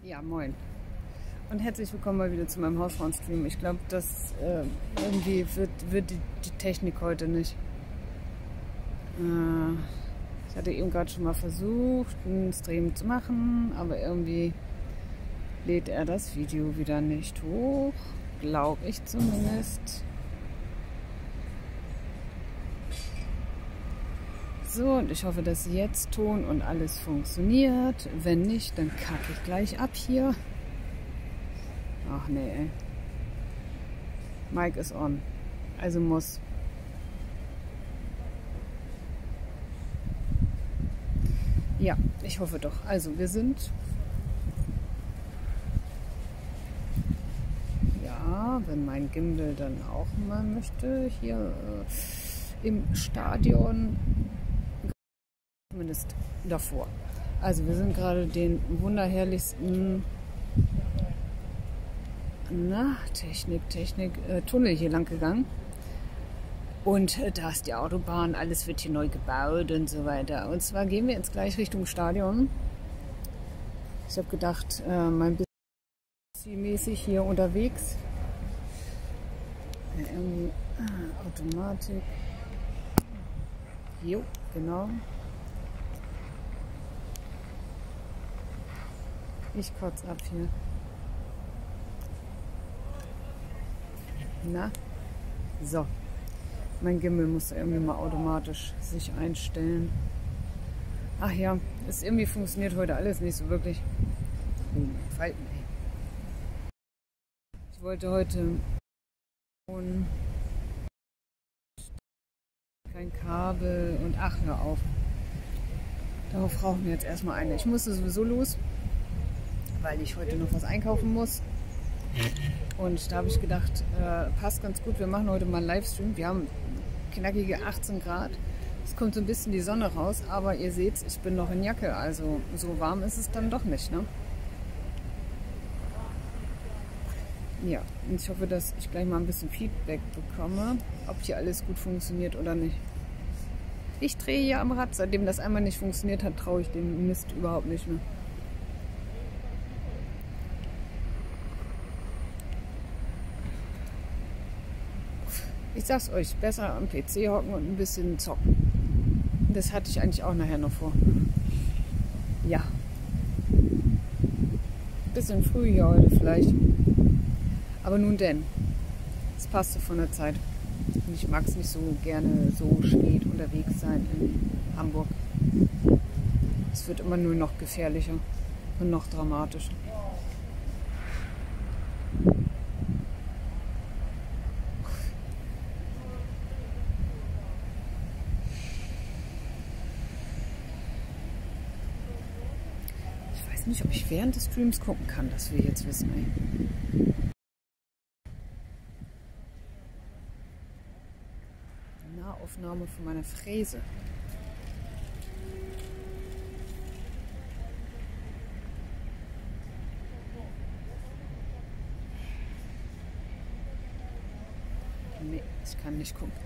Ja, moin. Und herzlich willkommen mal wieder zu meinem Hausfrauen-Stream. Ich glaube, das irgendwie wird die Technik heute nicht. Ich hatte eben gerade schon mal versucht, einen Stream zu machen, aber irgendwie lädt er das Video wieder nicht hoch. Glaube ich zumindest. So, und ich hoffe, dass jetzt Ton und alles funktioniert. Wenn nicht, dann kacke ich gleich ab hier. Ach nee, ey. Mic ist on. Also muss. Ja, ich hoffe doch. Also wir sind... Ja, wenn mein Gimbal dann auch mal möchte, hier im Stadion, zumindest davor. Also wir sind gerade den wunderherrlichsten Tunnel hier lang gegangen. Und da ist die Autobahn, alles wird hier neu gebaut und so weiter. Und zwar gehen wir jetzt gleich Richtung Stadion. Ich habe gedacht, mein bisschen mäßig hier unterwegs. Ja, irgendwie Automatik. Jo, genau. Ich kotze ab hier. Na? So. Mein Gimbal muss irgendwie mal automatisch sich einstellen. Ach ja, es irgendwie funktioniert heute alles nicht so wirklich. Falten, ey. Ich wollte heute kein Kabel und ach, hör auf. Darauf brauchen wir jetzt erstmal eine. Ich musste sowieso los, weil ich heute noch was einkaufen muss. Und da habe ich gedacht, passt ganz gut, wir machen heute mal einen Livestream. Wir haben knackige 18 Grad. Es kommt so ein bisschen die Sonne raus, aber ihr seht, ich bin noch in Jacke, also so warm ist es dann doch nicht, ne? Ja, und ich hoffe, dass ich gleich mal ein bisschen Feedback bekomme, ob hier alles gut funktioniert oder nicht. Ich drehe hier am Rad, seitdem das einmal nicht funktioniert hat, traue ich dem Mist überhaupt nicht mehr. Ich sag's euch, besser am PC hocken und ein bisschen zocken. Das hatte ich eigentlich auch nachher noch vor. Ja. Bisschen früh hier heute vielleicht. Aber nun denn. Es passte von der Zeit. Und ich mag es nicht so gerne so spät unterwegs sein in Hamburg. Es wird immer nur noch gefährlicher und noch dramatischer. Ich weiß nicht, ob ich während des Streams gucken kann, dass wir jetzt wissen, ey. Nahaufnahme von meiner Fräse. Nee, ich kann nicht gucken.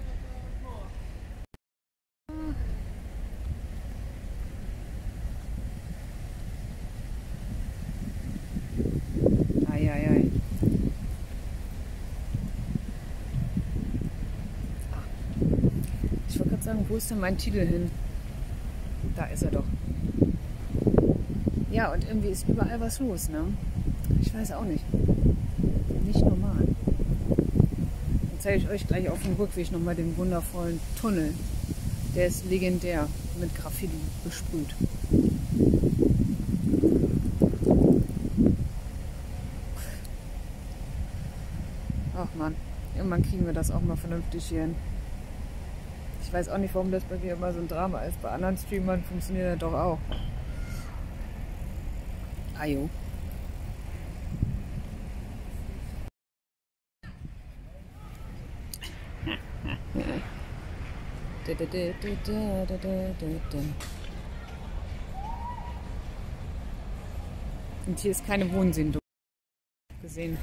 Eieiei. Ich wollte gerade sagen, wo ist denn mein Titel hin? Da ist er doch. Ja, und irgendwie ist überall was los, ne? Ich weiß auch nicht. Nicht normal. Dann zeige ich euch gleich auf dem Rückweg nochmal den wundervollen Tunnel. Der ist legendär mit Graffiti besprüht. Ach man, irgendwann kriegen wir das auch mal vernünftig hier hin. Ich weiß auch nicht, warum das bei mir immer so ein Drama ist. Bei anderen Streamern funktioniert das doch auch. Ajo. Und hier ist keine Wohnsiedlung gesehen.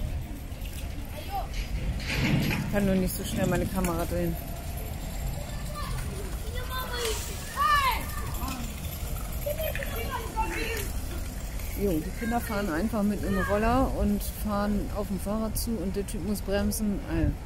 Ich kann nur nicht so schnell meine Kamera drehen. Jo, die Kinder fahren einfach mit einem Roller und fahren auf dem Fahrrad zu und der Typ muss bremsen.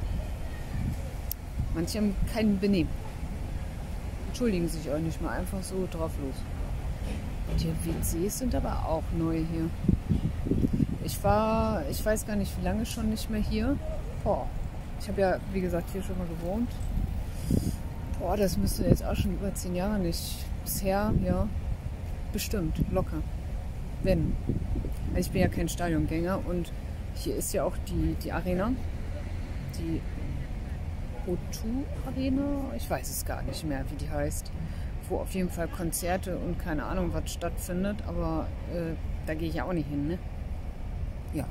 Manche haben kein Benehmen. Entschuldigen sich auch nicht mal, einfach so drauf los. Die WCs sind aber auch neu hier. Ich weiß gar nicht, wie lange schon nicht mehr hier. Boah, ich habe ja, wie gesagt, hier schon mal gewohnt. Boah, das müsste jetzt auch schon über 10 Jahre nicht. Bisher, ja, bestimmt, locker. Wenn. Also ich bin ja kein Stadiongänger und hier ist ja auch die Arena. Die O2 Arena, ich weiß es gar nicht mehr, wie die heißt. Wo auf jeden Fall Konzerte und keine Ahnung was stattfindet, aber da gehe ich ja auch nicht hin, ne? Ja.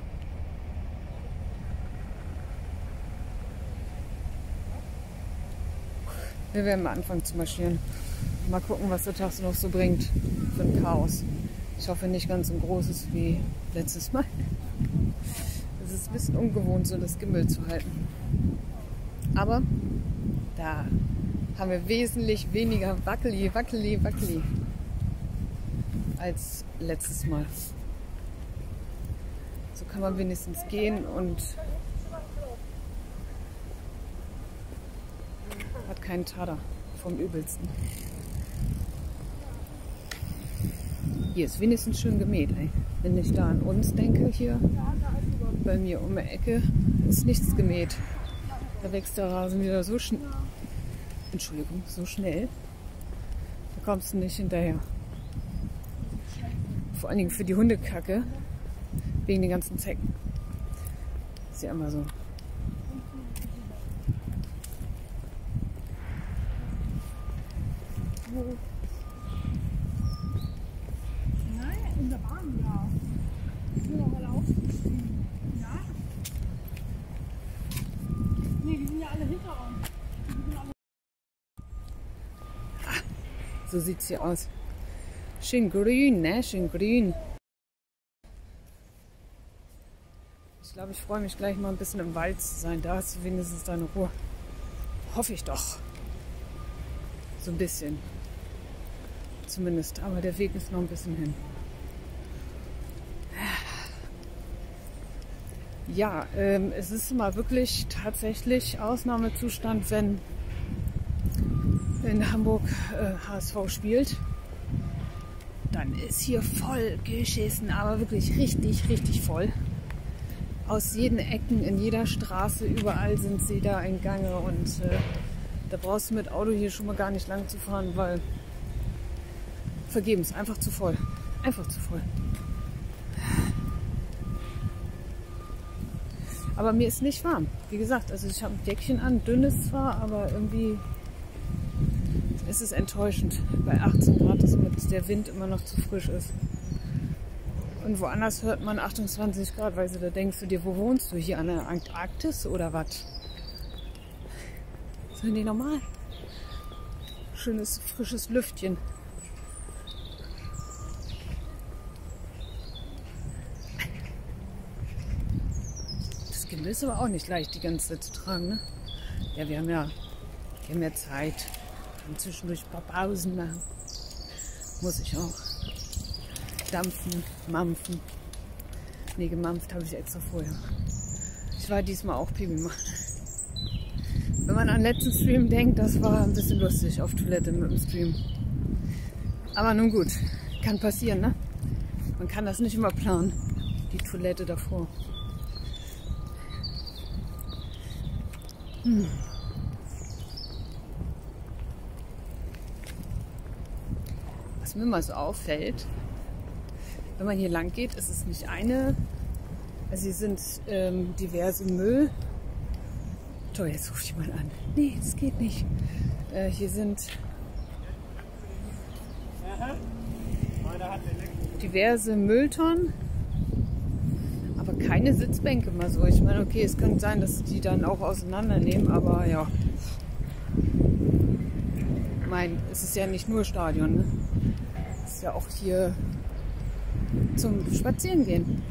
Wir werden mal anfangen zu marschieren. Mal gucken, was der Tag noch so bringt für ein Chaos. Ich hoffe nicht ganz so großes wie letztes Mal. Es ist ein bisschen ungewohnt, so das Gimbal zu halten. Aber da haben wir wesentlich weniger wackeli als letztes Mal. So kann man wenigstens gehen und hat keinen Tada vom Übelsten. Hier ist wenigstens schön gemäht. Ey. Wenn ich da an uns denke, hier bei mir um die Ecke ist nichts gemäht. Da wächst der Rasen wieder so schnell. Entschuldigung, so schnell. Da kommst du nicht hinterher. Vor allen Dingen für die Hundekacke. Wegen den ganzen Zecken. Ist ja immer so. Nein, in der Bahn, ja. Ich will noch mal aufziehen. Ja? Nee, die sind ja alle hinter uns. So sieht es hier aus. Schön grün, ne? Schön grün. Ich glaube, ich freue mich gleich mal ein bisschen im Wald zu sein. Da hast du wenigstens deine Ruhe. Hoffe ich doch. So ein bisschen. Zumindest. Aber der Weg ist noch ein bisschen hin. Ja, es ist mal wirklich tatsächlich Ausnahmezustand, wenn in Hamburg HSV spielt. Dann ist hier voll geschissen, aber wirklich richtig voll. Aus jeden Ecken, in jeder Straße, überall sind sie da in Gange und da brauchst du mit Auto hier schon mal gar nicht lang zu fahren, weil vergebens, einfach zu voll. Einfach zu voll. Aber mir ist nicht warm. Wie gesagt, also ich habe ein Jäckchen an, dünnes zwar, aber irgendwie ist es enttäuschend. Bei 18 Grad ist mit der Wind immer noch zu frisch ist. Und woanders hört man 28 Grad, weil da denkst du dir, wo wohnst du? Hier an der Antarktis oder was? Das ist nicht normal. Schönes, frisches Lüftchen. Das Gimbal ist aber auch nicht leicht, die ganze Zeit zu tragen, ne? Ja, wir haben ja Zeit. Und zwischendurch ein paar Pausen machen. Muss ich auch. Dampfen, mampfen. Nee, gemampft habe ich extra vorher. Ich war diesmal auch Pipi machen. Wenn man an den letzten Stream denkt, das war ein bisschen lustig auf Toilette mit dem Stream. Aber nun gut, kann passieren, ne? Man kann das nicht immer planen, die Toilette davor. Was mir mal so auffällt, wenn man hier lang geht, ist es nicht eine, also hier sind diverse Müll. Toll, jetzt ruft jemand an. Nee, das geht nicht. Hier sind diverse Mülltonnen, aber keine Sitzbänke mal so. Ich meine, okay, es könnte sein, dass die dann auch auseinandernehmen, aber ja. Ich meine, es ist ja nicht nur Stadion, ne? Es ist ja auch hier zum Spazierengehen.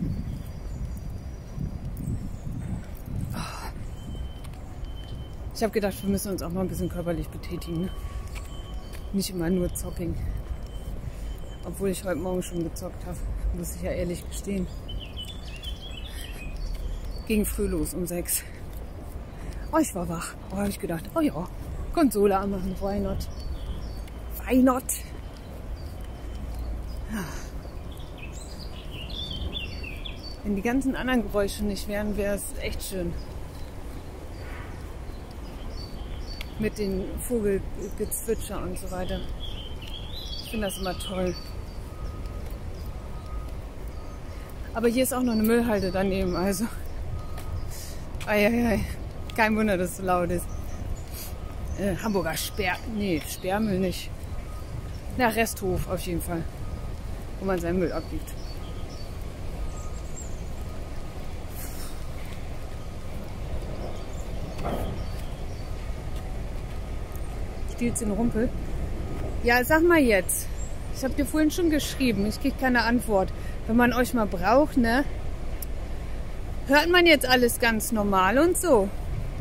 Ich habe gedacht, wir müssen uns auch mal ein bisschen körperlich betätigen. Ne? Nicht immer nur Zopping. Obwohl ich heute Morgen schon gezockt habe, muss ich ja ehrlich gestehen. Ging früh los um 6. Oh, ich war wach. Oh, habe ich gedacht, oh ja, Konsole anmachen, why not? Why not? Ja. Wenn die ganzen anderen Geräusche nicht wären, wäre es echt schön. Mit den Vogelgezwitscher und so weiter. Ich finde das immer toll. Aber hier ist auch noch eine Müllhalde daneben, also. Eieiei. Kein Wunder, dass es so laut ist. Hamburger Sperrmüll nicht. Na, Resthof auf jeden Fall. Wo man seinen Müll abgibt. Stielt's in Rumpel? Ja, sag mal jetzt. Ich habe dir vorhin schon geschrieben. Ich kriege keine Antwort. Wenn man euch mal braucht, ne? Hört man jetzt alles ganz normal und so?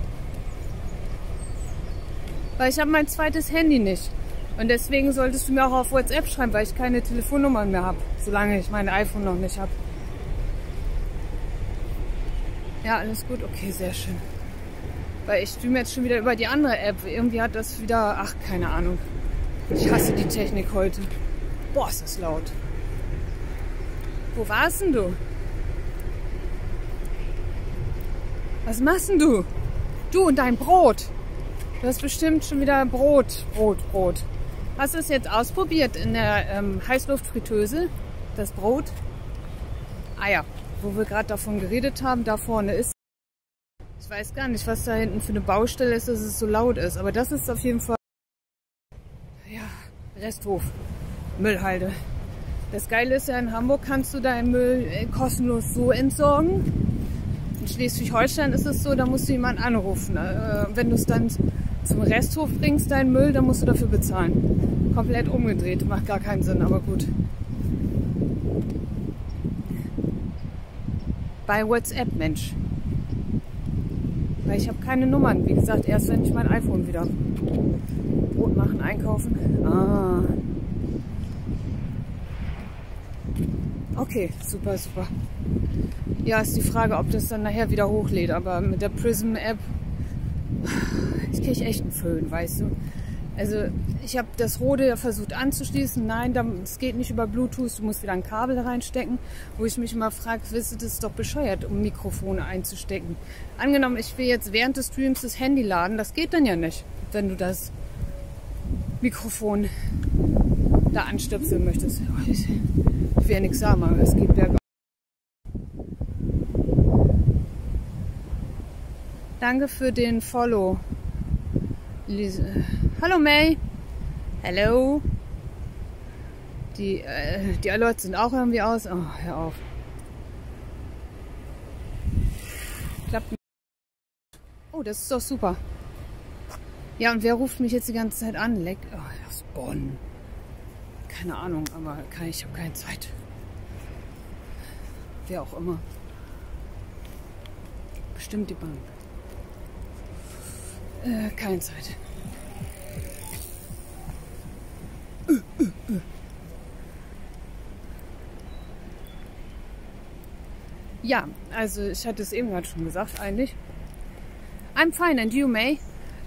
Weil ich habe mein zweites Handy nicht. Und deswegen solltest du mir auch auf WhatsApp schreiben, weil ich keine Telefonnummern mehr habe. Solange ich mein iPhone noch nicht habe. Ja, alles gut? Okay, sehr schön. Weil ich streame jetzt schon wieder über die andere App. Irgendwie hat das wieder... Ach, keine Ahnung. Ich hasse die Technik heute. Boah, ist das laut. Wo warst denn du? Was machst denn du? Du und dein Brot. Du hast bestimmt schon wieder Brot. Hast du es jetzt ausprobiert in der Heißluftfritteuse? Das Brot? Ah ja, wo wir gerade davon geredet haben, da vorne ist. Ich weiß gar nicht, was da hinten für eine Baustelle ist, dass es so laut ist. Aber das ist auf jeden Fall... Ja, Resthof. Müllhalde. Das Geile ist ja, in Hamburg kannst du deinen Müll kostenlos so entsorgen. In Schleswig-Holstein ist es so, da musst du jemanden anrufen. Wenn du es dann zum Resthof bringst, deinen Müll, dann musst du dafür bezahlen. Komplett umgedreht, macht gar keinen Sinn, aber gut. Bei WhatsApp, Mensch. Weil ich habe keine Nummern. Wie gesagt, erst wenn ich mein iPhone wieder habe. Brot machen, einkaufen. Ah. Okay, super. Ja, ist die Frage, ob das dann nachher wieder hochlädt. Aber mit der Prism-App, ich kriege echt einen Föhn, weißt du. Also ich habe das Rode versucht anzuschließen. Nein, es geht nicht über Bluetooth. Du musst wieder ein Kabel reinstecken. Wo ich mich immer frage, wisst ihr, das ist doch bescheuert, um Mikrofone einzustecken. Angenommen, ich will jetzt während des Streams das Handy laden. Das geht dann ja nicht, wenn du das Mikrofon da anstöpseln möchtest. Ich will ja nichts sagen, aber es geht bergauf. Danke für den Follow. Hallo May. Hello. Die Leute sind auch irgendwie aus. Oh, hör auf. Klappt nicht. Oh, das ist doch super. Ja, und wer ruft mich jetzt die ganze Zeit an? Oh, aus Bonn. Keine Ahnung, aber ich habe keine Zeit. Wer auch immer. Bestimmt die Bank. Keine Zeit. Ja, also ich hatte es eben gerade schon gesagt, eigentlich. I'm fine and you, May?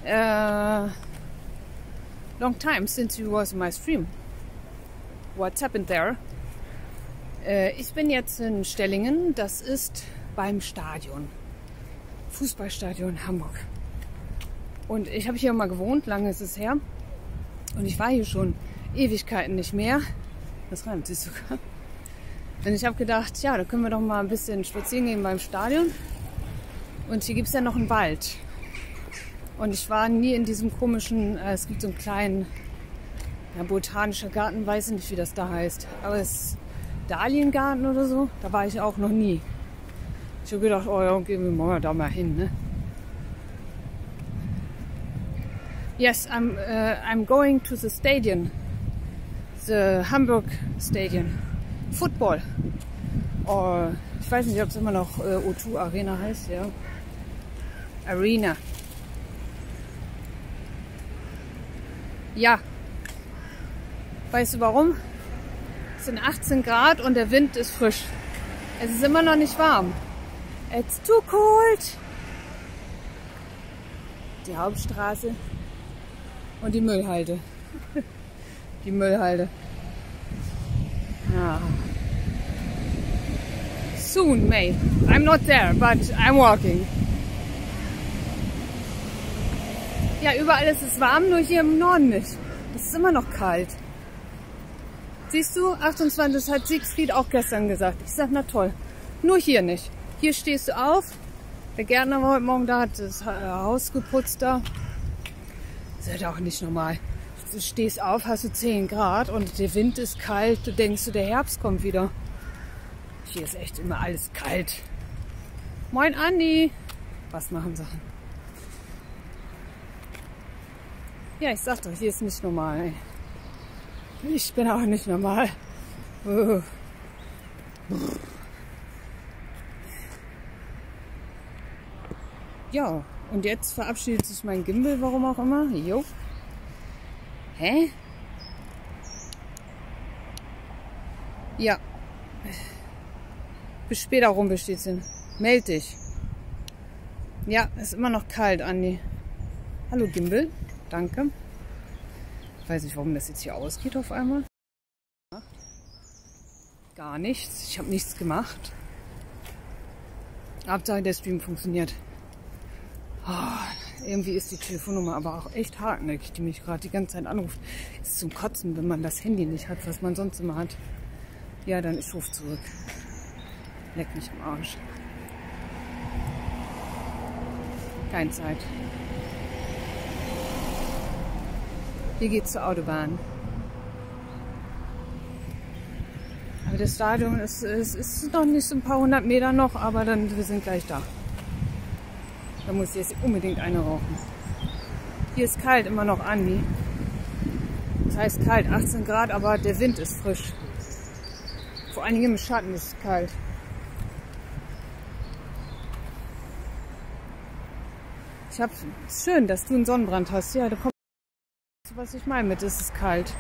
Long time since you was in my stream. What's happened there? Ich bin jetzt in Stellingen, das ist beim Stadion. Fußballstadion Hamburg. Und ich habe hier mal gewohnt, lange ist es her. Und ich war hier schon Ewigkeiten nicht mehr. Das reimt sich sogar. Und ich habe gedacht, ja, da können wir doch mal ein bisschen spazieren gehen beim Stadion. Und hier gibt es ja noch einen Wald. Und ich war nie in diesem komischen, es gibt so einen kleinen botanischer Garten, weiß ich nicht, wie das da heißt. Aber es ist Dahliengarten oder so, da war ich auch noch nie. Ich habe gedacht, oh ja, gehen wir mal da mal hin, ne? Yes, I'm going to the stadium, the Hamburg Stadium, Football. Or, ich weiß nicht, ob es immer noch O2 Arena heißt, ja. Arena. Ja. Weißt du warum? Es sind 18 Grad und der Wind ist frisch. Es ist immer noch nicht warm. It's too cold. Die Hauptstraße und die Müllhalde. Die Müllhalde. Ah. Soon, May. I'm not there, but I'm walking. Ja, überall ist es warm, nur hier im Norden nicht. Es ist immer noch kalt. Siehst du, 28, das hat Siegfried auch gestern gesagt. Ich sag, na toll. Nur hier nicht. Hier stehst du auf. Der Gärtner war heute Morgen da, hat das Haus geputzt da. Das ist halt auch nicht normal. Du stehst auf, hast du 10 Grad und der Wind ist kalt. Du denkst, der Herbst kommt wieder. Hier ist echt immer alles kalt. Moin Andi. Was machen sie? Ja, ich sag doch, hier ist nicht normal. Ey. Ich bin auch nicht normal. Ja, und jetzt verabschiedet sich mein Gimbal, warum auch immer. Jo. Hä? Ja. Bis später Rumpelstilzchen. Meld dich. Ja, ist immer noch kalt, Andi. Hallo Gimbal. Danke. Ich weiß nicht, warum das jetzt hier ausgeht auf einmal. Gar nichts. Ich habe nichts gemacht. Hauptsache der Stream funktioniert. Oh, irgendwie ist die Telefonnummer aber auch echt hartnäckig, die mich gerade die ganze Zeit anruft. Ist zum Kotzen, wenn man das Handy nicht hat, was man sonst immer hat. Ja, dann ich rufe zurück. Leck mich am Arsch. Keine Zeit. Hier geht's zur Autobahn. Aber das Stadion ist noch nicht so ein paar 100 Meter noch, aber dann wir sind gleich da. Da muss ich jetzt unbedingt eine rauchen. Hier ist kalt, immer noch, Andi. Das heißt kalt, 18 Grad, aber der Wind ist frisch. Vor allen Dingen im Schatten ist es kalt. Es ist schön, dass du einen Sonnenbrand hast. Ja, da kommt, was ich meine mit, es ist kalt.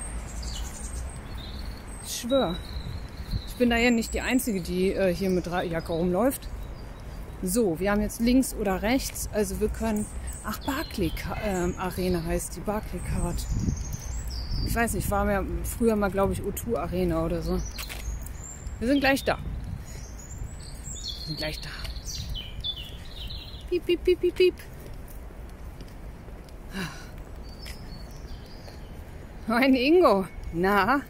Ich schwöre. Ich bin da ja nicht die Einzige, die hier mit Jacke rumläuft. So, wir haben jetzt links oder rechts, also wir können, ach, Barclay Arena heißt die, Barclay Card. Ich weiß nicht, war mir früher mal, glaube ich, O2 Arena oder so. Wir sind gleich da. Wir sind gleich da. Piep, piep, piep, piep, piep. Mein Ingo, na?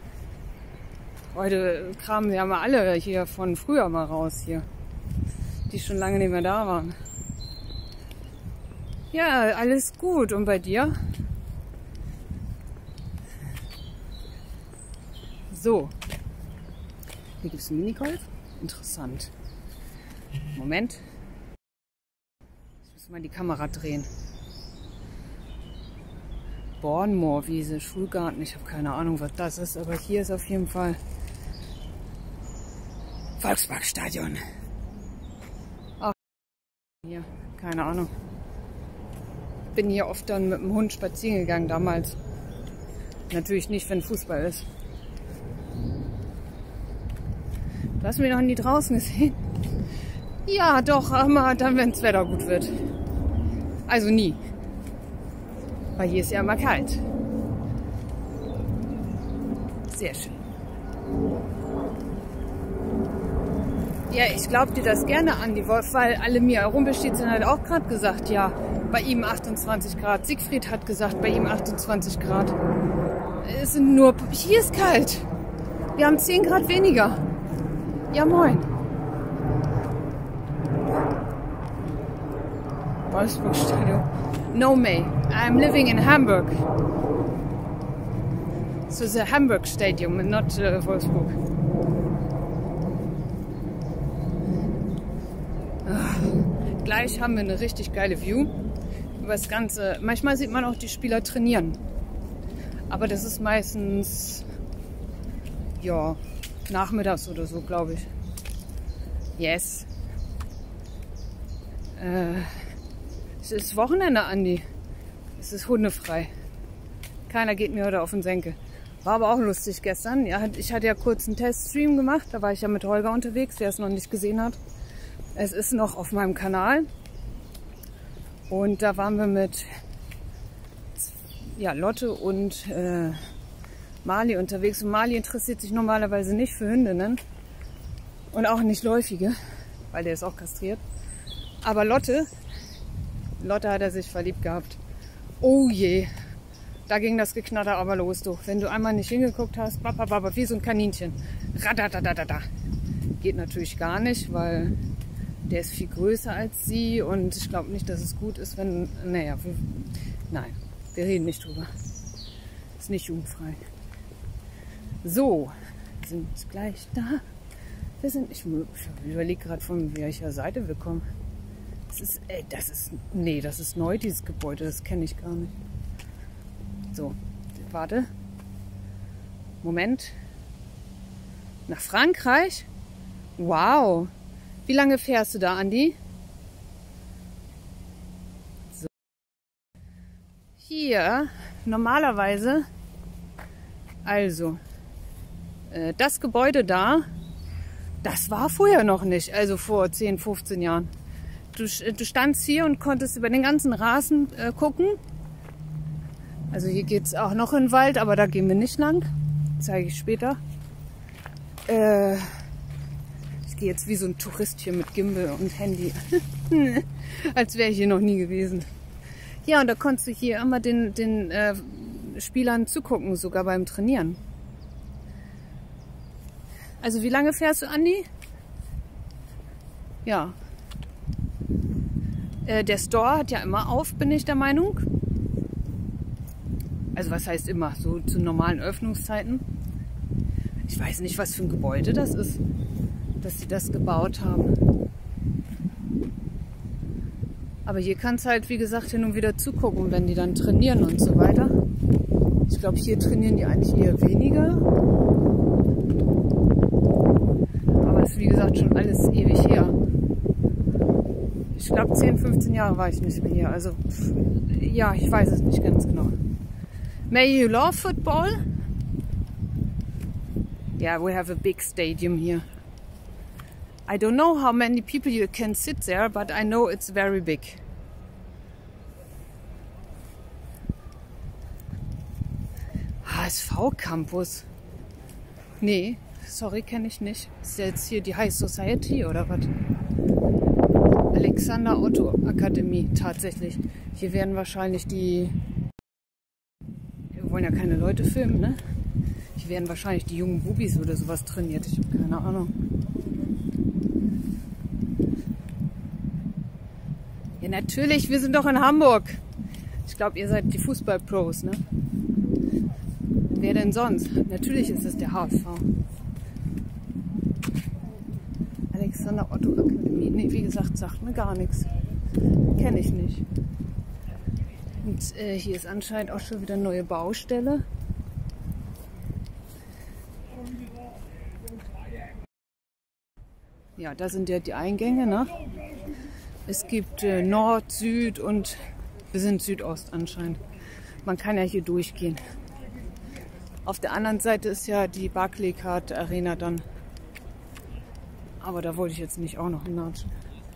Heute kramen wir mal alle hier von früher mal raus hier. Die schon lange nicht mehr da waren. Ja, alles gut. Und bei dir? So. Hier gibt es einen Minigolf. Interessant. Moment. Ich muss mal die Kamera drehen. Bornmoorwiese, Schulgarten. Ich habe keine Ahnung, was das ist. Aber hier ist auf jeden Fall Volksparkstadion. Hier, keine Ahnung. Bin hier oft dann mit dem Hund spazieren gegangen damals. Natürlich nicht, wenn Fußball ist. Du hast mich noch nie draußen gesehen? Ja, doch, aber dann, wenn das Wetter gut wird. Also nie. Weil hier ist ja immer kalt. Sehr schön. Ja, ich glaube dir das gerne an, die Wolf, weil alle mir Rumpelstilzchen hat auch gerade gesagt, ja, bei ihm 28 Grad. Siegfried hat gesagt, bei ihm 28 Grad. Es sind nur, hier ist kalt. Wir haben 10 Grad weniger. Ja, moin. Wolfsburg-Stadion. No, May. I'm living in Hamburg. So the Hamburg Stadium and not Wolfsburg. Gleich haben wir eine richtig geile View über das Ganze. Manchmal sieht man auch die Spieler trainieren. Aber das ist meistens, ja, nachmittags oder so, glaube ich. Yes. Es ist Wochenende, Andi. Es ist hundefrei. Keiner geht mir heute auf den Senkel. War aber auch lustig gestern. Ja, ich hatte ja kurz einen Teststream gemacht. Da war ich ja mit Holger unterwegs, der es noch nicht gesehen hat. Es ist noch auf meinem Kanal. Und da waren wir mit Lotte und Mali unterwegs. Und Mali interessiert sich normalerweise nicht für Hündinnen. Und auch nicht läufige, weil der ist auch kastriert. Aber Lotte hat er sich verliebt gehabt. Oh je. Da ging das Geknatter aber los, du. Wenn du einmal nicht hingeguckt hast, wie so ein Kaninchen. Radadadadada. Geht natürlich gar nicht, weil der ist viel größer als sie und ich glaube nicht, dass es gut ist, wenn... Naja, nein, wir reden nicht drüber. Ist nicht jugendfrei. So, wir sind gleich da. Ich überlege gerade, von welcher Seite wir kommen. Das ist neu, dieses Gebäude, das kenne ich gar nicht. So, warte. Moment. Nach Frankreich? Wow. Wie lange fährst du da, Andi? So. Hier, normalerweise, also, das Gebäude da, das war vorher noch nicht, also vor 10, 15 Jahren. Du standst hier und konntest über den ganzen Rasen gucken. Also hier geht es auch noch in den Wald, aber da gehen wir nicht lang. Zeige ich später. Ich gehe jetzt wie so ein Tourist hier mit Gimbal und Handy. Als wäre ich hier noch nie gewesen. Ja, und da konntest du hier immer den Spielern zugucken, sogar beim Trainieren. Also wie lange fährst du, Andi? Ja. Der Store hat ja immer auf, bin ich der Meinung. Also was heißt immer? So zu normalen Öffnungszeiten. Ich weiß nicht, was für ein Gebäude das ist, dass sie das gebaut haben. Aber hier kannst du halt, wie gesagt, hin und wieder zugucken, wenn die dann trainieren und so weiter. Ich glaube, hier trainieren die eigentlich eher weniger. Aber es ist, wie gesagt, schon alles ewig her. Ich glaube, 10, 15 Jahre war ich nicht mehr hier. Also, ja, ich weiß es nicht ganz genau. May you love football? Yeah, we have a big stadium here. I don't know how many people you can sit there, but I know it's very big. HSV Campus. Nee, sorry, kenne ich nicht. Ist jetzt hier die High Society oder was? Alexander Otto Akademie, tatsächlich. Hier werden wahrscheinlich wir wollen ja keine Leute filmen, ne? Hier werden wahrscheinlich die jungen Bubis oder sowas trainiert. Ich habe keine Ahnung. Ja, natürlich, wir sind doch in Hamburg. Ich glaube, ihr seid die Fußballpros, ne? Wer denn sonst? Natürlich ist es der HSV. Alexander Otto Akademie. Nee, wie gesagt, sagt mir gar nichts. Kenne ich nicht. Und hier ist anscheinend auch schon wieder eine neue Baustelle. Ja, da sind ja die Eingänge, ne? Es gibt Nord, Süd und wir sind Südost anscheinend. Man kann ja hier durchgehen. Auf der anderen Seite ist ja die Barclaycard Arena dann. Aber da wollte ich jetzt nicht auch noch hinlatschen.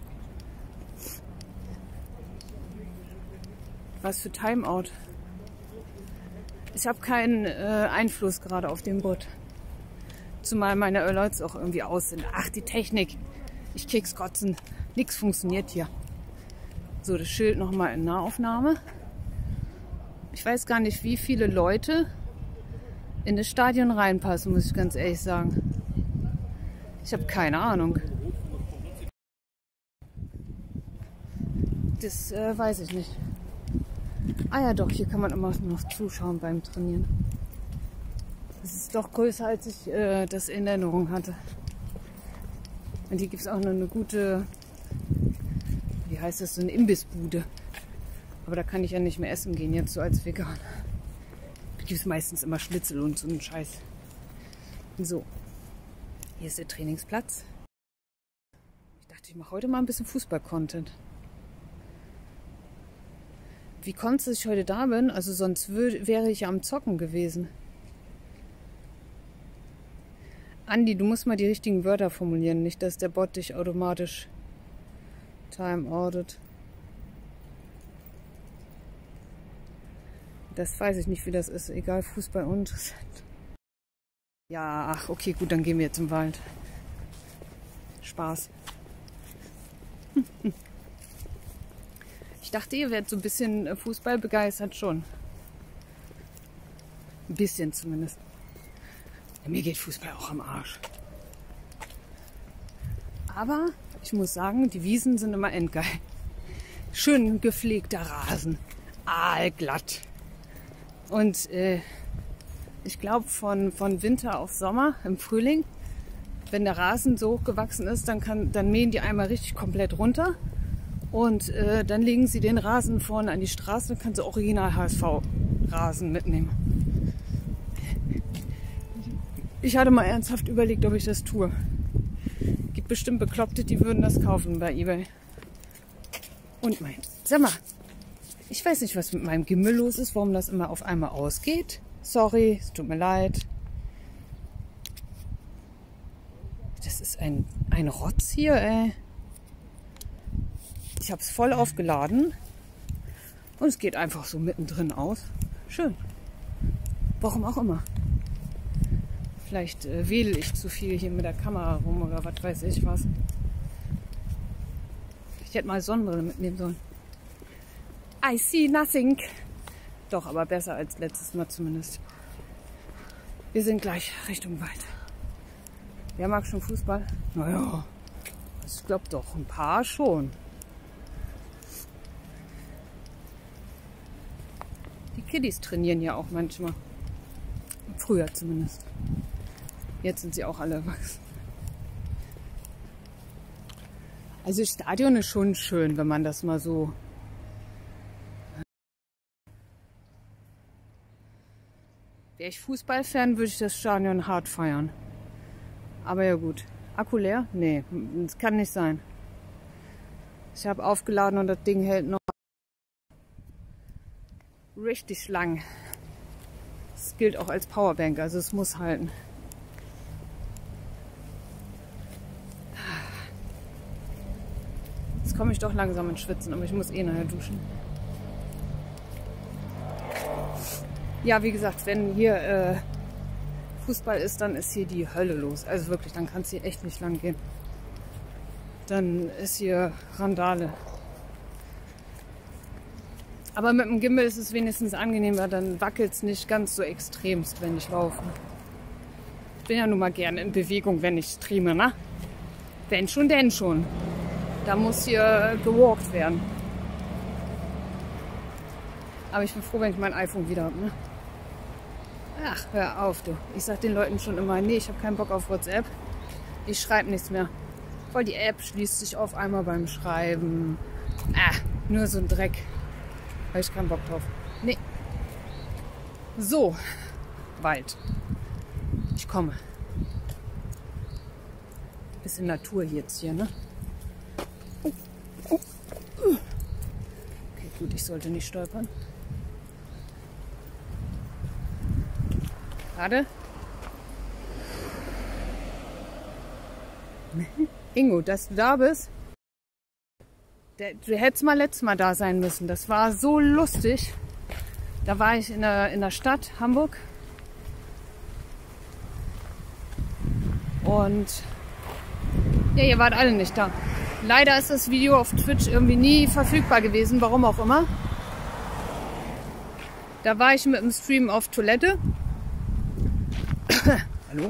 Was für Timeout. Ich habe keinen Einfluss gerade auf den Bot. Zumal meine Alerts auch irgendwie aus sind. Ach, die Technik. Ich krieg's kotzen. Nichts funktioniert hier. So, das Schild nochmal in Nahaufnahme. Ich weiß gar nicht, wie viele Leute in das Stadion reinpassen, muss ich ganz ehrlich sagen. Ich habe keine Ahnung. Das weiß ich nicht. Ah ja doch, hier kann man immer noch zuschauen beim Trainieren. Das ist doch größer, als ich das in Erinnerung hatte. Und hier gibt es auch noch eine gute, wie heißt das, so eine Imbissbude. Aber da kann ich ja nicht mehr essen gehen, jetzt so als Vegan. Da gibt es meistens immer Schnitzel und so einen Scheiß. So, hier ist der Trainingsplatz. Ich dachte, ich mache heute mal ein bisschen Fußball-Content. Wie konnte ich heute da bin? Also sonst wäre ich ja am Zocken gewesen. Andi, du musst mal die richtigen Wörter formulieren, nicht, dass der Bot dich automatisch timeoutet. Das weiß ich nicht, wie das ist. Egal, Fußball uninteressant. Ja, ach, okay, gut, dann gehen wir jetzt im Wald. Spaß. Ich dachte, ihr werdet so ein bisschen Fußball begeistert schon. Ein bisschen zumindest. Ja, mir geht Fußball auch am Arsch. Aber ich muss sagen, die Wiesen sind immer endgeil. Schön gepflegter Rasen. Aalglatt. Und ich glaube, von Winter auf Sommer, im Frühling, wenn der Rasen so hochgewachsen ist, dann mähen die einmal richtig komplett runter. Und dann legen sie den Rasen vorne an die Straße und kannst du original HSV-Rasen mitnehmen. Ich hatte mal ernsthaft überlegt, ob ich das tue. Gibt bestimmt Bekloppte, die würden das kaufen bei eBay. Und sag mal, ich weiß nicht, was mit meinem Gimmel los ist, warum das immer auf einmal ausgeht. Sorry, es tut mir leid. Das ist ein Rotz hier, ey. Ich habe es voll aufgeladen und es geht einfach so mittendrin aus. Schön. Warum auch immer. Vielleicht wedel ich zu viel hier mit der Kamera rum oder was weiß ich was. Ich hätte mal Sonnenbrille mitnehmen sollen. I see nothing. Doch, aber besser als letztes Mal zumindest. Wir sind gleich Richtung Wald. Wer mag schon Fußball? Naja, ich glaube doch, ein paar schon. Die Kiddies trainieren ja auch manchmal. Früher zumindest. Jetzt sind sie auch alle erwachsen. Also das Stadion ist schon schön, wenn man das mal so... Wäre ich Fußballfan, würde ich das Stadion hart feiern. Aber ja gut. Akku leer? Nee, das kann nicht sein. Ich habe aufgeladen und das Ding hält noch richtig lang. Das gilt auch als Powerbank, also es muss halten. Jetzt komme ich doch langsam ins Schwitzen, aber ich muss eh nachher duschen. Ja, wie gesagt, wenn hier Fußball ist, dann ist hier die Hölle los. Also wirklich, dann kann es hier echt nicht lang gehen. Dann ist hier Randale. Aber mit dem Gimbal ist es wenigstens angenehmer, dann wackelt es nicht ganz so extremst, wenn ich laufe. Ich bin ja nun mal gerne in Bewegung, wenn ich streame, ne? Wenn schon, denn schon. Da muss hier gewalkt werden. Aber ich bin froh, wenn ich mein iPhone wieder habe, ne? Ach, hör auf, du. Ich sag den Leuten schon immer, nee, ich habe keinen Bock auf WhatsApp. Ich schreibe nichts mehr. Voll die App schließt sich auf einmal beim Schreiben. Nur so ein Dreck. Habe ich keinen Bock drauf. Nee. So. Wald. Ich komme. Bisschen Natur jetzt hier, ne? Okay, gut, ich sollte nicht stolpern. Warte. Ingo, dass du da bist. Du hättest mal letztes Mal da sein müssen. Das war so lustig. Da war ich in der Stadt Hamburg. Und ja, ihr wart alle nicht da. Leider ist das Video auf Twitch irgendwie nie verfügbar gewesen, warum auch immer. Da war ich mit dem Stream auf Toilette. Hallo?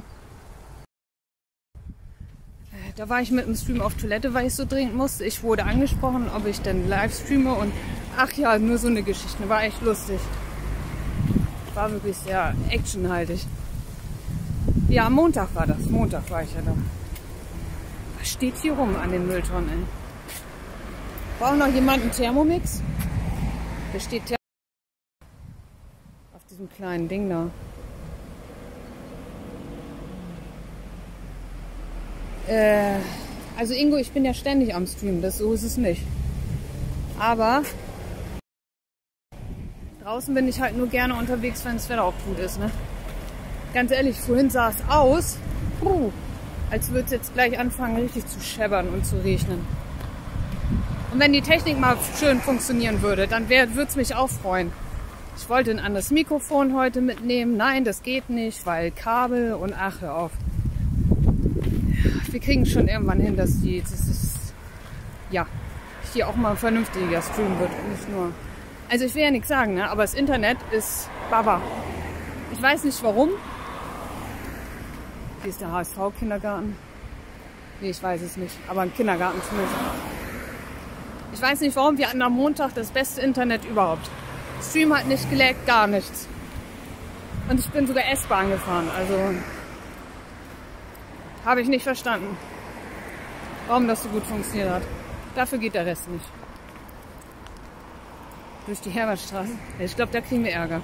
Da war ich mit dem Stream auf Toilette, weil ich so dringend musste. Ich wurde angesprochen, ob ich denn live streame und ach ja, nur so eine Geschichte. War echt lustig. War wirklich sehr actionhaltig. Ja, am Montag war das. Montag war ich ja da. Was steht hier rum an den Mülltonnen, ey? Braucht noch jemand einen Thermomix? Der steht auf diesem kleinen Ding da. Also Ingo, ich bin ja ständig am Stream, so ist es nicht. Aber draußen bin ich halt nur gerne unterwegs, wenn das Wetter auch gut ist, ne? Ganz ehrlich, vorhin sah es aus, Als würde es jetzt gleich anfangen, richtig zu scheppern und zu regnen. Und wenn die Technik mal schön funktionieren würde, dann würde es mich auch freuen. Ich wollte ein anderes Mikrofon heute mitnehmen. Nein, das geht nicht, weil Kabel und ach, hör auf. Wir kriegen schon irgendwann hin, dass hier auch mal ein vernünftiger Stream wird und nicht nur. Also ich will ja nichts sagen, ne? Aber das Internet ist Baba. Ich weiß nicht warum. Hier ist der HSV-Kindergarten. Nee, ich weiß es nicht. Aber ein Kindergarten zumindest. Ich weiß nicht warum, wir hatten am Montag das beste Internet überhaupt. Stream hat nicht gelaggt, gar nichts. Und ich bin sogar S-Bahn gefahren, also habe ich nicht verstanden, warum das so gut funktioniert hat. Dafür geht der Rest nicht. Durch die Hermannstraße. Ich glaube, da kriegen wir Ärger.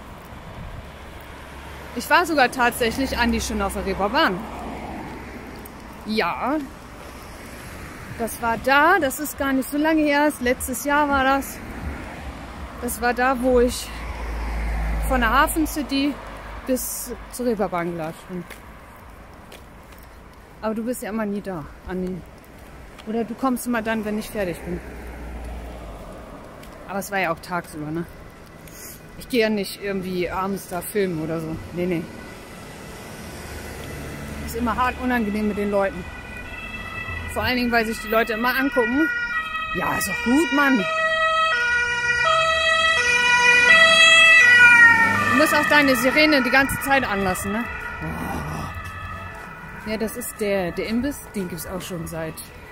Ich war sogar tatsächlich Andi schon auf der Reeperbahn. Ja, das war da, das ist gar nicht so lange her, letztes Jahr war das. Das war da, wo ich von der Hafen City bis zur Reeperbahn gelatscht bin. Aber du bist ja immer nie da, Andi. Oder du kommst immer dann, wenn ich fertig bin. Aber es war ja auch tagsüber, ne? Ich gehe ja nicht irgendwie abends da filmen oder so. Nee, nee. Ist immer hart unangenehm mit den Leuten. Vor allen Dingen, weil sich die Leute immer angucken. Ja, ist doch gut, Mann. Du musst auch deine Sirene die ganze Zeit anlassen, ne? Ja, das ist der Imbiss. Den gibt es auch schon seit...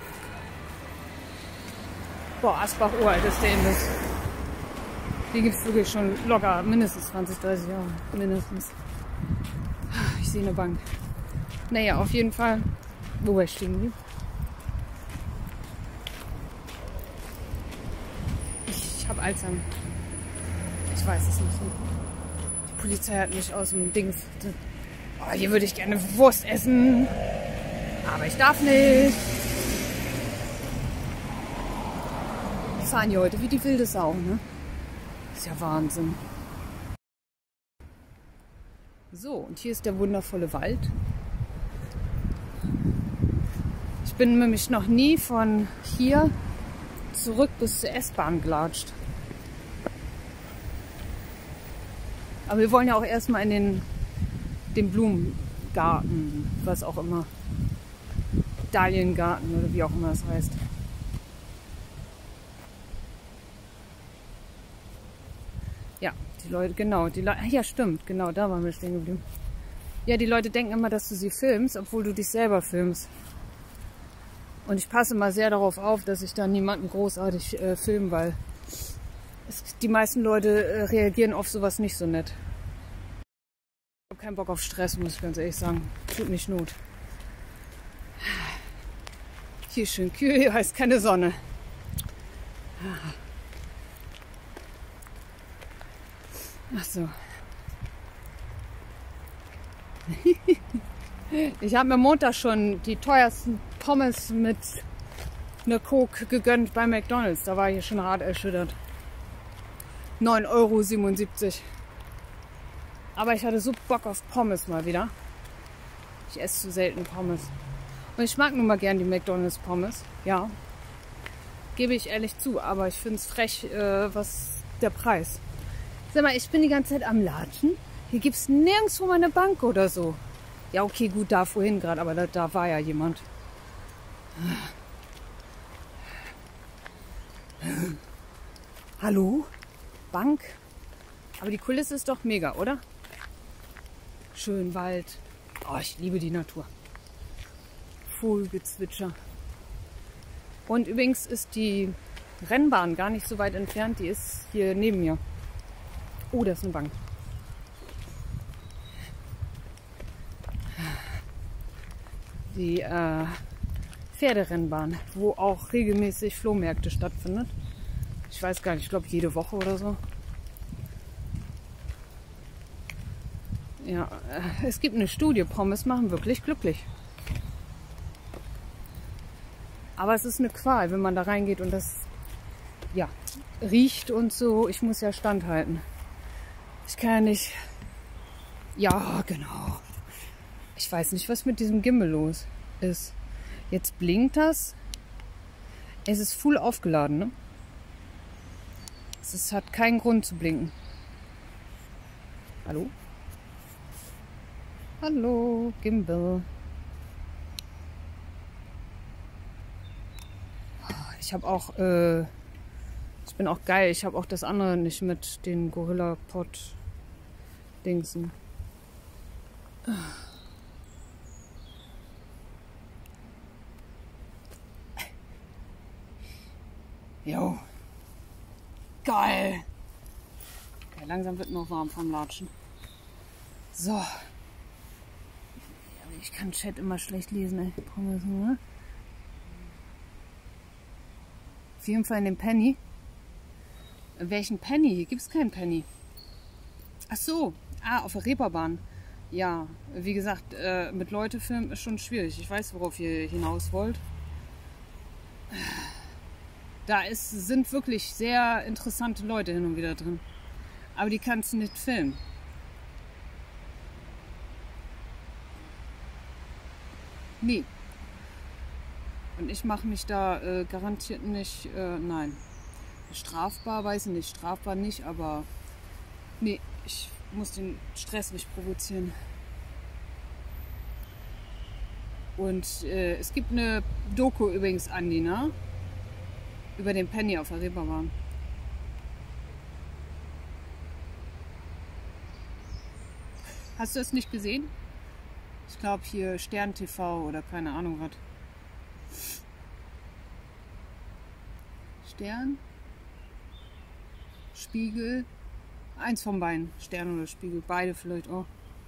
Boah, Asbach uralt ist der Imbiss. Den gibt es wirklich schon locker, mindestens 20, 30 Jahre. Mindestens. Ich sehe eine Bank. Naja, auf jeden Fall. Wobei stehen die? Ich habe Alzheimer. Ich weiß es nicht. Die Polizei hat mich aus dem Dings. Oh, hier würde ich gerne Wurst essen. Aber ich darf nicht. Die fahren hier heute wie die wilde Sau, ne? Ist ja Wahnsinn. So, und hier ist der wundervolle Wald. Ich bin nämlich noch nie von hier zurück bis zur S-Bahn gelatscht. Aber wir wollen ja auch erstmal in den Blumengarten, was auch immer. Dahliengarten oder wie auch immer das heißt. Ja, die Leute, genau. Ja, stimmt, genau, da waren wir stehen geblieben. Ja, die Leute denken immer, dass du sie filmst, obwohl du dich selber filmst. Und ich passe mal sehr darauf auf, dass ich da niemanden großartig filme, weil die meisten Leute reagieren auf sowas nicht so nett. Ich habe keinen Bock auf Stress, muss ich ganz ehrlich sagen. Tut nicht Not. Hier schön kühl, hier heißt keine Sonne. Ach so. Ich habe mir Montag schon die teuersten Pommes mit einer Coke gegönnt bei McDonald's. Da war ich schon hart erschüttert. 9,77 €. Aber ich hatte so Bock auf Pommes mal wieder. Ich esse zu selten Pommes. Und ich mag nun mal gern die McDonald's Pommes. Ja. Gebe ich ehrlich zu. Aber ich finde es frech, was der Preis. Sag mal, ich bin die ganze Zeit am Latschen. Hier gibt es nirgendwo mal eine Bank oder so. Ja, okay, gut, da vorhin gerade, aber da war ja jemand. Hallo? Bank? Aber die Kulisse ist doch mega, oder? Schön Wald. Oh, ich liebe die Natur. Vogelgezwitscher. Und übrigens ist die Rennbahn gar nicht so weit entfernt. Die ist hier neben mir. Oh, da ist eine Bank. Die Pferderennbahn, wo auch regelmäßig Flohmärkte stattfindet. Ich weiß gar nicht, ich glaube jede Woche oder so. Ja, es gibt eine Studie, Pommes machen wirklich glücklich. Aber es ist eine Qual, wenn man da reingeht und das ja, riecht und so. Ich muss ja standhalten. Ich kann ja nicht... Ja, genau. Ich weiß nicht, was mit diesem Gimbal los ist. Jetzt blinkt das. Es ist full aufgeladen, ne? Es hat keinen Grund zu blinken. Hallo? Hallo, Gimbal. Ich habe auch, ich bin auch geil. Ich habe auch das andere nicht mit den Gorilla Pod Dingsen. Jo. Geil. Okay, langsam wird noch warm vom Latschen. So. Ja, ich kann Chat immer schlecht lesen, ey. Ne? Auf jeden Fall in dem Penny. Welchen Penny? Hier gibt es keinen Penny. Ach so. Auf der Reeperbahn. Ja, wie gesagt, mit Leute filmen ist schon schwierig. Ich weiß, worauf ihr hinaus wollt. Da sind wirklich sehr interessante Leute hin und wieder drin. Aber die kannst du nicht filmen. Nee. Und ich mache mich da garantiert nicht, nein. Strafbar, weiß ich nicht. Strafbar nicht, aber nee, ich muss den Stress nicht provozieren. Und es gibt eine Doku übrigens, Andi, ne? Über den Penny auf der Reeperbahn. Hast du das nicht gesehen? Ich glaube hier Stern TV oder keine Ahnung was. Stern? Spiegel? Eins von beiden. Stern oder Spiegel. Beide vielleicht auch.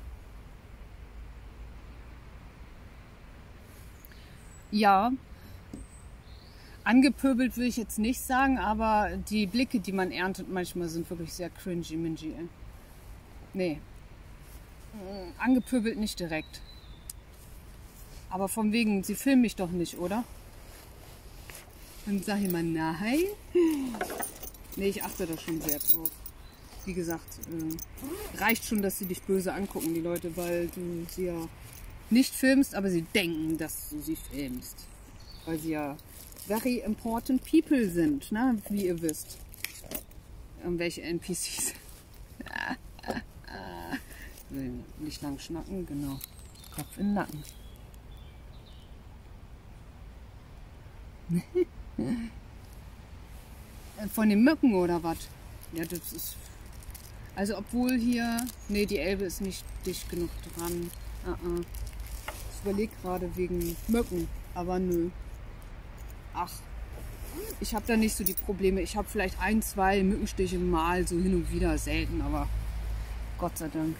Ja. Angepöbelt will ich jetzt nicht sagen, aber die Blicke, die man erntet, manchmal sind wirklich sehr cringy-mingy. Nee. Angepöbelt nicht direkt. Aber von wegen, sie filmen mich doch nicht, oder? Dann sag ich mal, nein. Nee, ich achte da schon sehr drauf. Wie gesagt, reicht schon, dass sie dich böse angucken, die Leute, weil du sie ja nicht filmst, aber sie denken, dass du sie filmst. Weil sie ja very important people sind, ne? Wie ihr wisst. Welche NPCs. Nicht lang schnacken, genau. Kopf in den Nacken. Von den Mücken oder was? Ja, das ist... Also obwohl hier... Nee, die Elbe ist nicht dicht genug dran. Ich überlege gerade wegen Mücken, aber nö. Ach, ich habe da nicht so die Probleme. Ich habe vielleicht 1, 2 Mückenstiche mal so hin und wieder, selten, aber Gott sei Dank.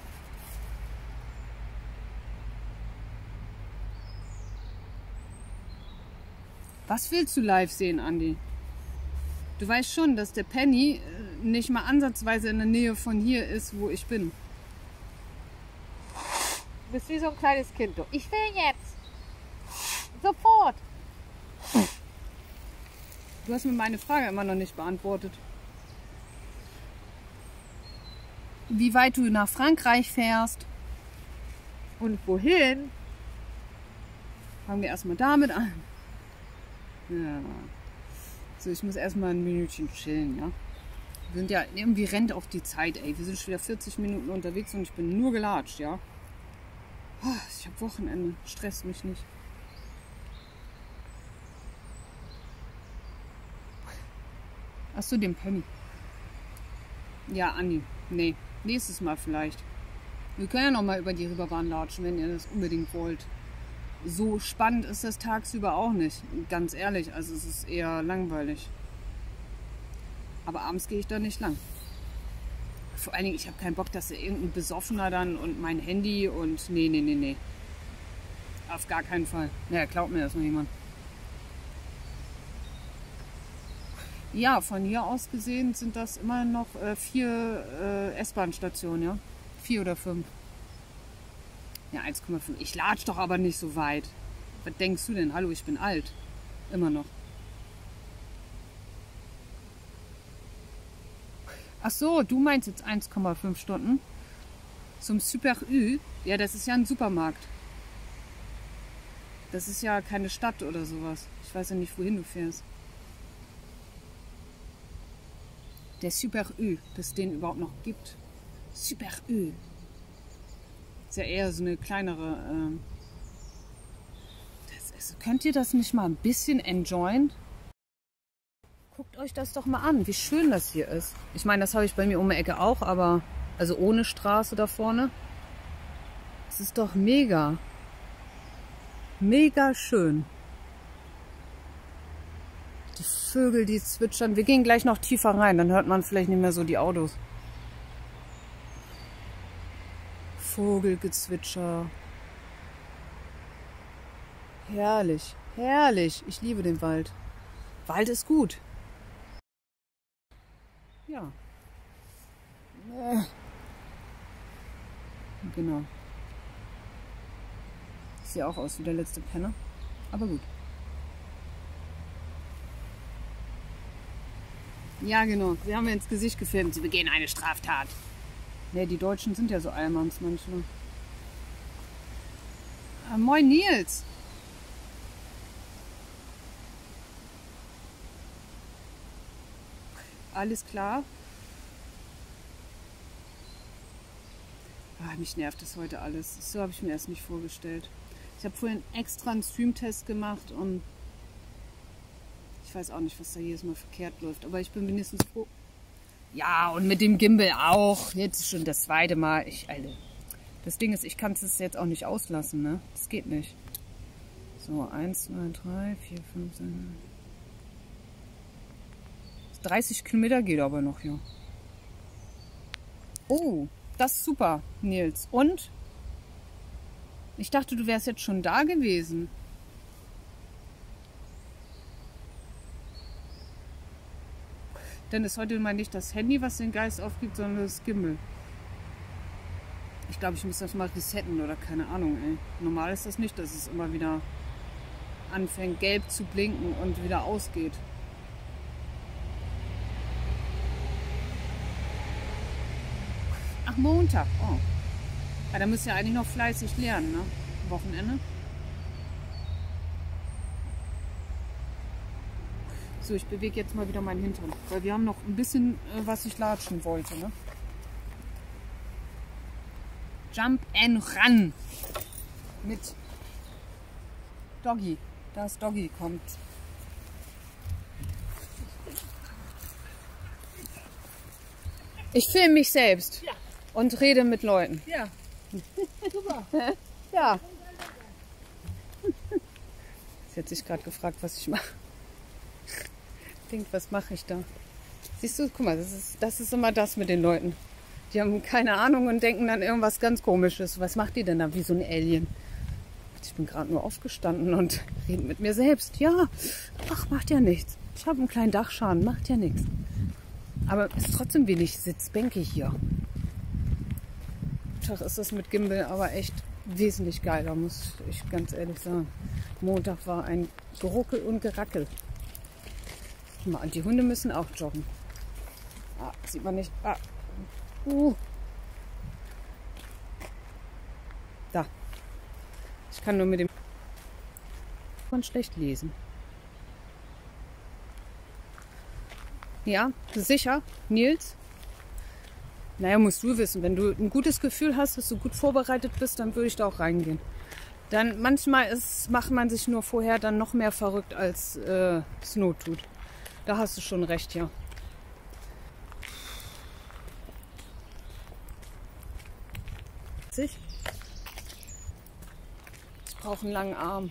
Was willst du live sehen, Andi? Du weißt schon, dass der Penny nicht mal ansatzweise in der Nähe von hier ist, wo ich bin. Du bist wie so ein kleines Kind. Du. Ich will jetzt. Sofort. Du hast mir meine Frage immer noch nicht beantwortet. Wie weit du nach Frankreich fährst. Und wohin? Fangen wir erstmal damit an. Ja. So, ich muss erstmal ein Minütchen chillen, ja. Wir sind ja, irgendwie rennt auf die Zeit, ey. Wir sind schon wieder 40 Minuten unterwegs und ich bin nur gelatscht, ja. Ich habe Wochenende, stresst mich nicht. Achso, den Penny. Ja, Andi, nee, nächstes Mal vielleicht. Wir können ja noch mal über die Reeperbahn latschen, wenn ihr das unbedingt wollt. So spannend ist das tagsüber auch nicht, ganz ehrlich. Also es ist eher langweilig. Aber abends gehe ich da nicht lang. Vor allen Dingen, ich habe keinen Bock, dass irgendein Besoffener dann und mein Handy und nee. Auf gar keinen Fall. Naja, glaubt mir das noch jemand. Ja, von hier aus gesehen sind das immer noch 4 S-Bahn-Stationen, ja. 4 oder 5. Ja, 1,5. Ich latsch doch aber nicht so weit. Was denkst du denn? Hallo, ich bin alt. Immer noch. Ach so, du meinst jetzt 1,5 Stunden? Zum Super Ü? Ja, das ist ja ein Supermarkt. Das ist ja keine Stadt oder sowas. Ich weiß ja nicht, wohin du fährst. Der Super Ü, dass es den überhaupt noch gibt. Super Ü. Ist ja eher so eine kleinere... könnt ihr das nicht mal ein bisschen enjoyen? Guckt euch das doch mal an, wie schön das hier ist. Ich meine, das habe ich bei mir um die Ecke auch, aber also ohne Straße da vorne. Es ist doch mega. Mega schön. Die Vögel, die zwitschern. Wir gehen gleich noch tiefer rein, dann hört man vielleicht nicht mehr so die Autos. Vogelgezwitscher. Herrlich, herrlich. Ich liebe den Wald. Wald ist gut. Ja. Genau. Ich sehe auch aus wie der letzte Penner. Aber gut. Ja, genau. Sie haben mir ins Gesicht gefilmt. Sie begehen eine Straftat. Ne, die Deutschen sind ja so Allmanns manchmal. Moin Nils. Alles klar? Mich nervt das heute alles. So habe ich mir erst nicht vorgestellt. Ich habe vorhin extra einen Streamtest gemacht und ich weiß auch nicht, was da jedes Mal verkehrt läuft. Aber ich bin wenigstens froh. Ja, und mit dem Gimbal auch. Jetzt schon das zweite Mal. Das Ding ist, ich kann es jetzt auch nicht auslassen, ne? Das geht nicht. So, 1, 2, 3, 4, 5, 6. 30 Kilometer geht aber noch hier. Oh, das ist super, Nils. Und? Ich dachte, du wärst jetzt schon da gewesen. Denn ist heute mal nicht das Handy, was den Geist aufgibt, sondern das Gimbal. Ich glaube, ich muss das mal resetten oder keine Ahnung, ey. Normal ist das nicht, dass es immer wieder anfängt gelb zu blinken und wieder ausgeht. Ach, Montag. Oh. Ja, da müsst ihr eigentlich noch fleißig lernen, ne? Wochenende. So, ich bewege jetzt mal wieder meinen Hintern. Weil wir haben noch ein bisschen, was ich latschen wollte, ne? Jump and Run. Mit Doggy. Das Doggy kommt. Ich filme mich selbst. Ja. Und rede mit Leuten. Ja. Super. Ja. Sie hat sich gerade gefragt, was ich mache. Denkt, was mache ich da? Siehst du, guck mal, das ist immer das mit den Leuten. Die haben keine Ahnung und denken dann irgendwas ganz Komisches. Was macht die denn da wie so ein Alien? Ich bin gerade nur aufgestanden und rede mit mir selbst. Ja, ach, macht ja nichts. Ich habe einen kleinen Dachschaden, macht ja nichts. Aber es ist trotzdem wenig Sitzbänke hier. Tag ist das mit Gimbal aber echt wesentlich geiler, muss ich ganz ehrlich sagen. Montag war ein Geruckel und Gerackel. Und die Hunde müssen auch joggen. Ah, sieht man nicht. Ah. Da. Ich kann nur mit dem schlecht lesen. Ja, sicher, Nils? Naja, musst du wissen, wenn du ein gutes Gefühl hast, dass du gut vorbereitet bist, dann würde ich da auch reingehen. Dann manchmal macht man sich nur vorher dann noch mehr verrückt, als es Not tut. Da hast du schon recht, ja. Ich brauche einen langen Arm.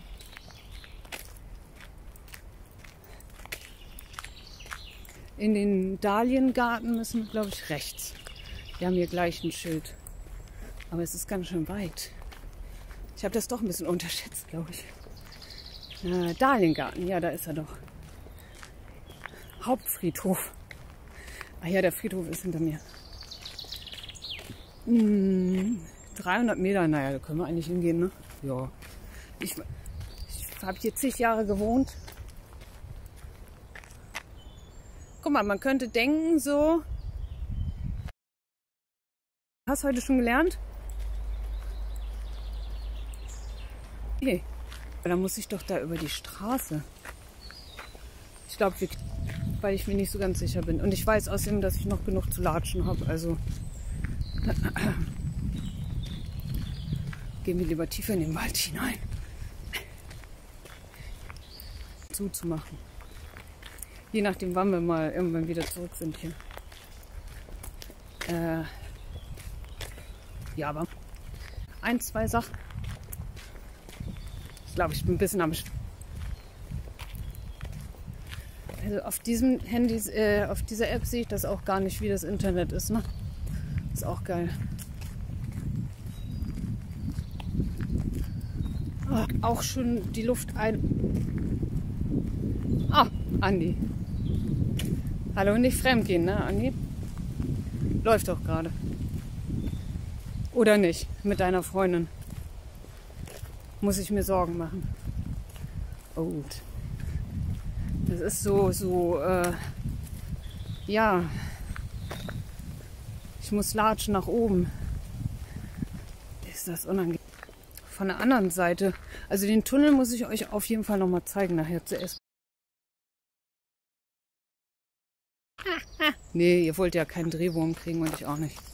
In den Dahliengarten müssen wir, glaube ich, rechts. Wir haben hier gleich ein Schild. Aber es ist ganz schön weit. Ich habe das doch ein bisschen unterschätzt, glaube ich. Dahliengarten, ja, da ist er doch. Hauptfriedhof. Ah ja, der Friedhof ist hinter mir. 300 Meter, naja, da können wir eigentlich hingehen, ne? Ja. Ich habe hier zig Jahre gewohnt. Guck mal, man könnte denken so... Hast du heute schon gelernt? Okay. Dann muss ich doch da über die Straße. Ich glaube, weil ich mir nicht so ganz sicher bin. Und ich weiß außerdem, dass ich noch genug zu latschen habe. Also gehen wir lieber tiefer in den Wald hinein. Zuzumachen. Je nachdem, wann wir mal irgendwann wieder zurück sind hier. Ja, aber 1, 2 Sachen. Ich glaube, ich bin ein bisschen am Also auf diesem Handy, auf dieser App sehe ich das auch gar nicht, wie das Internet ist, ne? Ist auch geil. Oh, auch schon die Luft ein. Ah, Andi. Hallo, nicht fremdgehen, ne, Andi? Läuft doch gerade. Oder nicht, mit deiner Freundin. Muss ich mir Sorgen machen. Oh gut. Das ist ja. Ich muss latschen nach oben. Ist das unangenehm. Von der anderen Seite. Also den Tunnel muss ich euch auf jeden Fall nochmal zeigen nachher zuerst. Nee, ihr wollt ja keinen Drehwurm kriegen und ich auch nicht.